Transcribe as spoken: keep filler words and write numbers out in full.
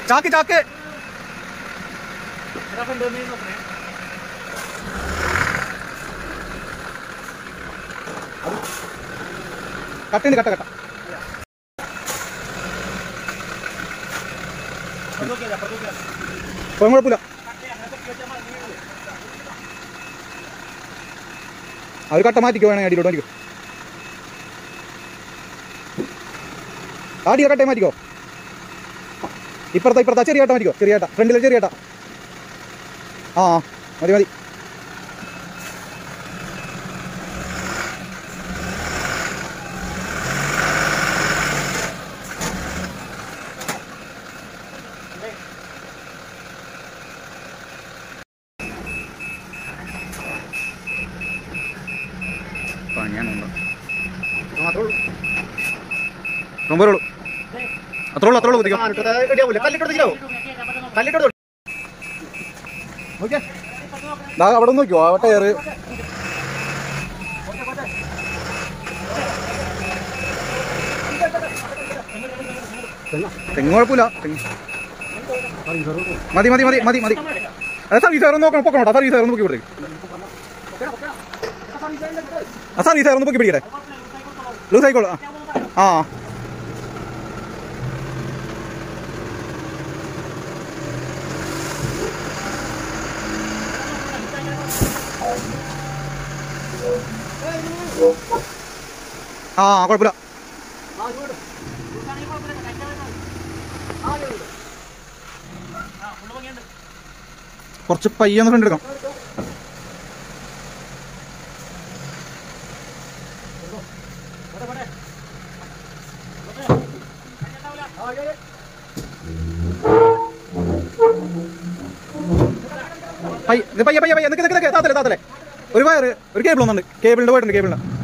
ചാക്ക് ചാക്ക് കട്ടുണ്ട് കട്ട കട്ട കുഴപ്പമില്ല. അവർ കട്ട മാറ്റിക്കോ വേണമെങ്കിൽ അടിയിലോട്ട് മാറ്റിക്കോ. ആടിയോ കട്ടയെ മാറ്റിക്കോ. ഇപ്പുറത്താ ഇപ്പുറത്താ ചെറിയ കട്ട മാറ്റിക്കോ. ചെറിയ കട്ട ഫ്രണ്ടിലെ ചെറിയ കട്ട. ആ മതി മതി. റൊമ്പരുള്ളൂ അത്രേ ഉള്ളൂ അത്രേ ഉള്ളൂ കുത്തിക്കോ. അവിടെ നോക്കിയോ ആ ടയറ് തെങ്ങ് കുഴപ്പമില്ല. മതി മതി മതി മതി മതി. അത് സർവീസ് കയറുന്ന നോക്കണം പൊക്കണോട്ടോ. സർവീസ് കയറുന്ന പൊക്കി വിടേ. ആ സർവീസ് കയറുന്ന പൊക്കി പിടിക്കട്ടെ. ലൂസ് ആയിക്കോളൂ. ആ ആ കുഴപ്പമില്ല. കുറച്ച് പയ്യൊന്ന് ഫ്രണ്ട് എടുക്കാം. പയ്യ പയ്യ പയ്യ നിൽക്ക് നിൽക്ക് താത്തല്ലേ താത്തല്ലേ. ഒരു വയറ് ഒരു കേബിൾ ഒന്നുണ്ട്. കേബിളിന്റെ പോയിട്ടുണ്ട് കേബിളിന്.